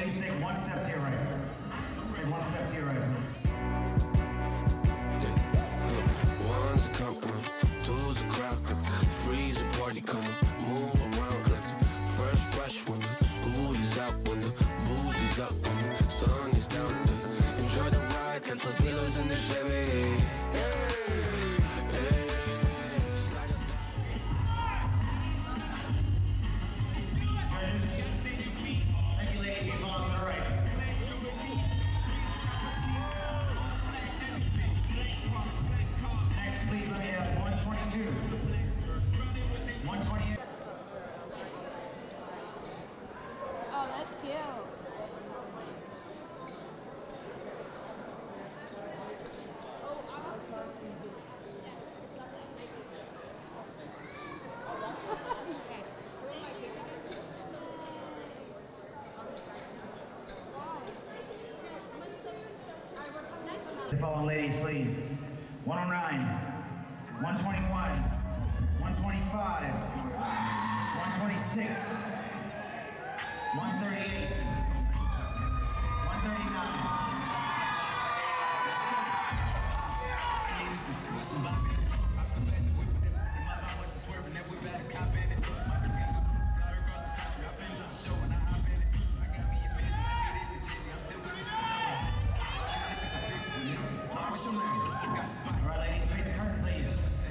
ladies, take one step to your right. Take one step to your right, please. One's a compliment, two's a crowd, three's a party coming, move around like the first rush when the school is out, when the booze is up, when the sun is down. Enjoy the ride, cancel dealers in the Chevy. Please let me have 122. 128. Oh, that's cute. The following ladies, please. 109, 121, 125, 126, 138, 139. All right, ladies, face the curtain, please.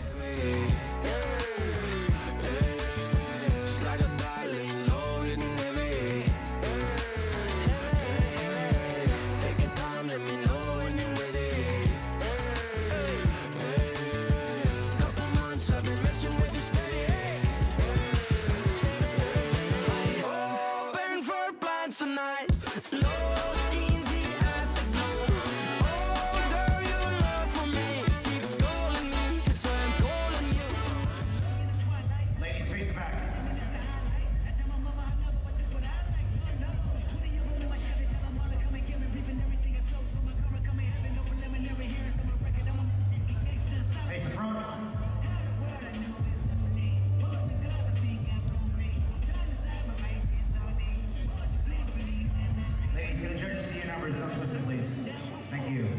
Thank you.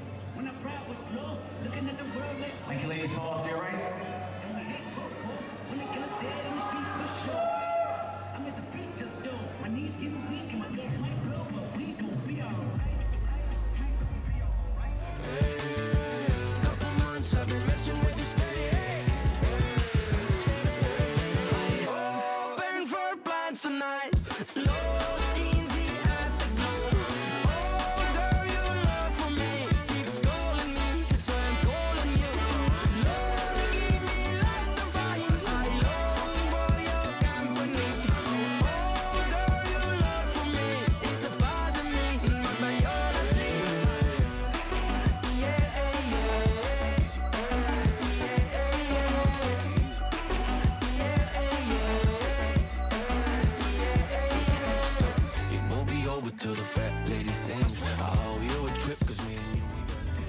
Thank you, ladies. Fall off to your right. Couple months I've been messing with this steady. Hoping for plans tonight. Lost in the afterglow. Oh, girl, your love for me keeps calling me, so I'm calling you. Lord, give me like the fire. I long for your company. Oh, girl, your love for me is a part of me, my biology. It won't be over till the fat lady sings. I owe you a trip, cause me and you, we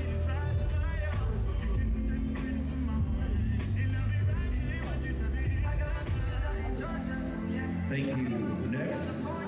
Thank you. Next.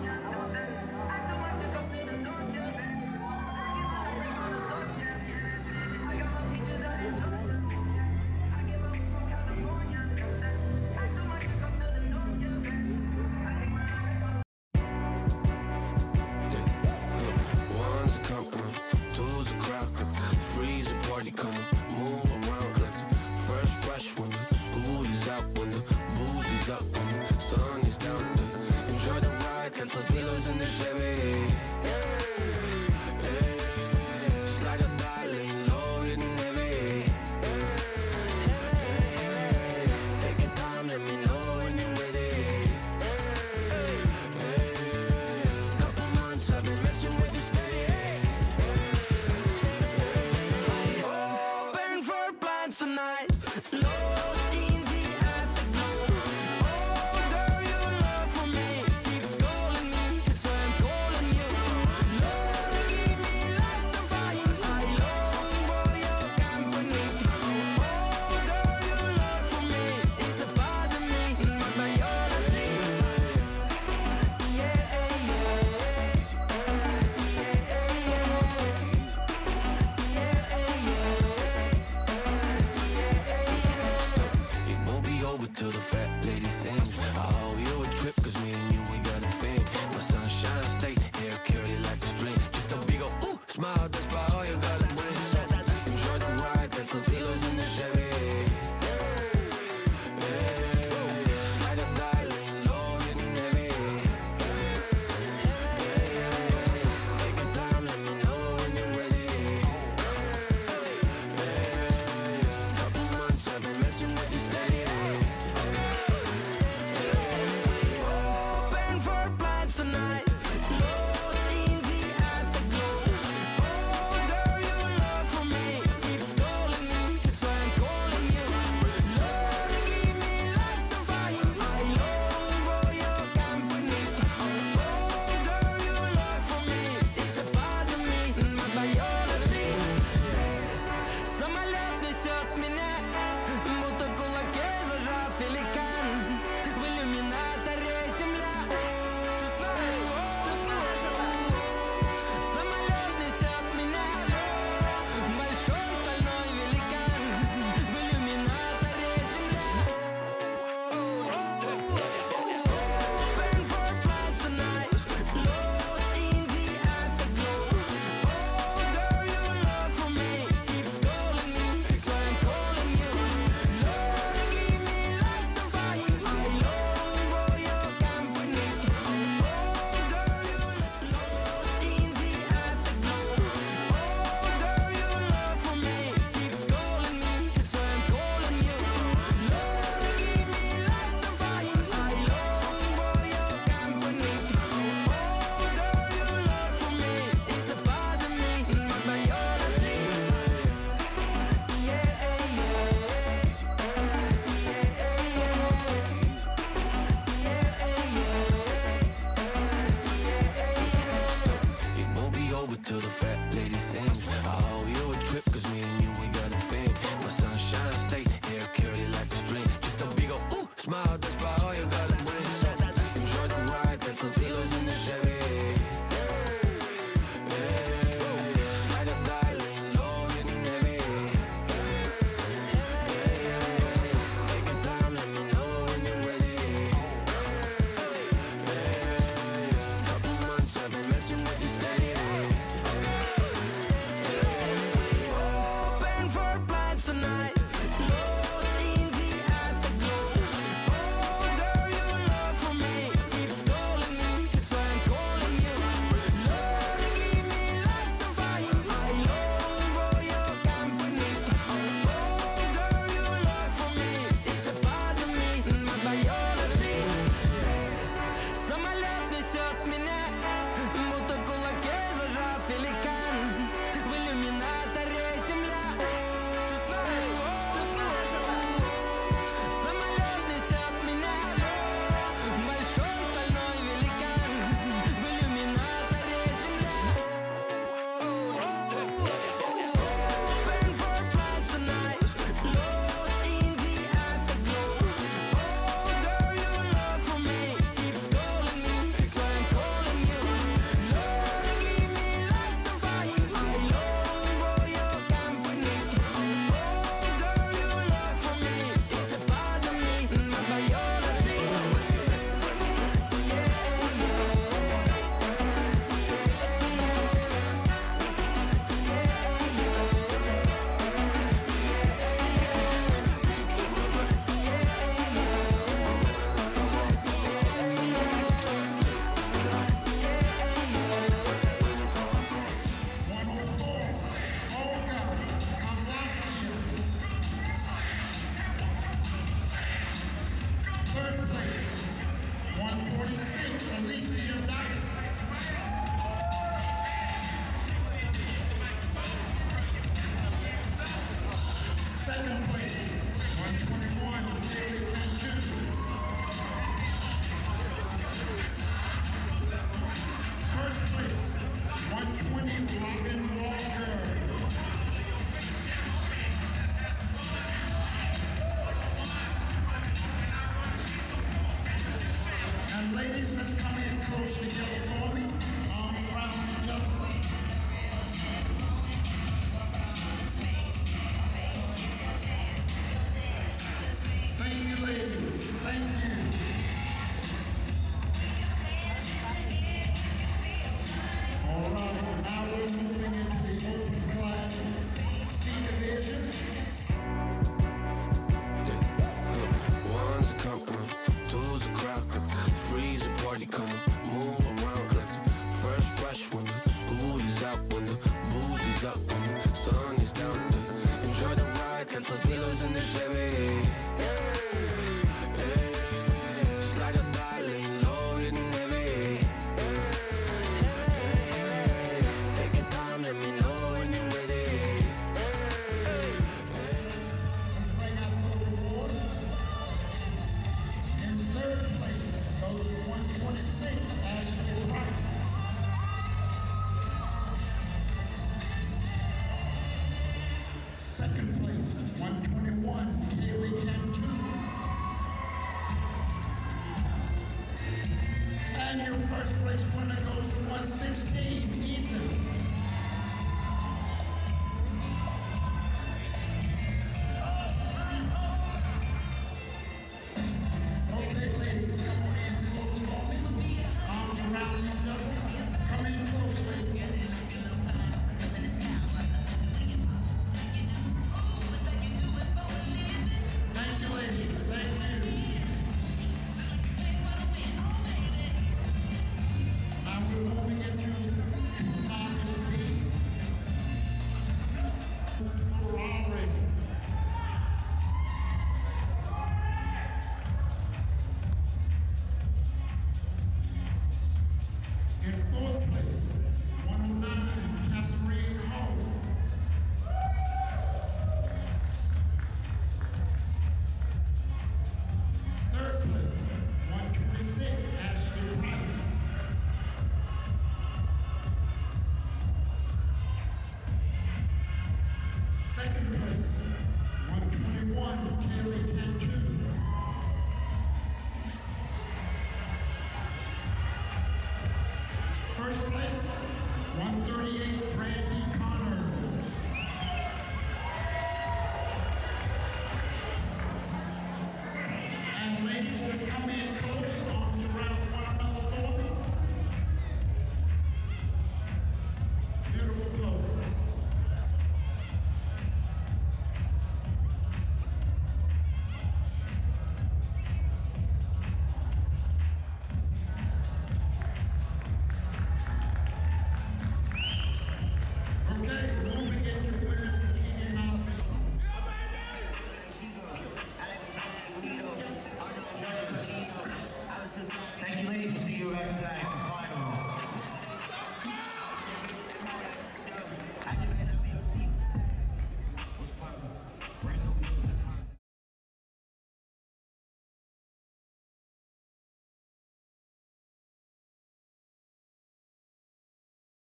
One's a compliment, two's a crowd, three's a party coming, move around like the first rush when the school is out, when the booze is up, when the sun is down. Enjoy the ride, cancel dealers in the Chevy. Just like a die, laying low, hitting heavy. plans tonight. Lost in the afterglow. Oh, girl, your love for me keeps calling me, so I'm calling you. Lord, give me light to fire. I long for your company. Oh, girl, your love for me is a part of me, my biology. Самолет несет меня, будто в кулаке зажав великан. В иллюминаторе земля. Ты знаешь, самолет несет меня, большой стальной великан. В иллюминаторе земля. Burn for plans tonight, lost in the afterglow. Oh, girl, your love for me keeps calling me, so I'm calling you. Lord, give me light to fire. I long for your company. Oh, girl, you're lost in the afterglow. Oh, girl, your love for me keeps calling me, so I'm calling you. Lord, give me light to fire. I long for your company. Oh, girl, your love for me is a part of me, my biology. It won't be over till the fat lady sings. I owe you a trip, cause me and you, we got a thing. My sunshine state, hair curly like a string. Just a big ol' ooh, smile, that's about all you gotta bring. So enjoy the ride, got some pillows in the Chevy. Slide or die, laying low in the Navy. Take your time, let me know when you're ready. Couple months I've been messing with you steady. Burn for plans tonight, lost in the afterglow. Oh, girl, your love for me keeps calling me, so I'm calling you. Lord, give me light to fire. I long for your company. Oh, girl, your love for me is a part of me, my biology. Самолет несет меня, будто в кулаке зажав великан. В иллюминаторе земля. Ты знаешь, самолет несет меня, большой стальной великан. В иллюминаторе земля. Burn for plans tonight, lost in the afterglow. Oh, girl, your love for me keeps calling me, so I'm calling you. Lord, give me light to fire. I long for your company. Oh, girl, your love for me is a part of me, my biology. Third place, 146, Alicia Dice. Second place, 121, David Cantu. First place, 120, Robin Walker. And ladies, let's come in close together for me. Arms around each other. Thank you, ladies. Thank you. All right, now we're moving And your first place winner goes to 116, Ethan.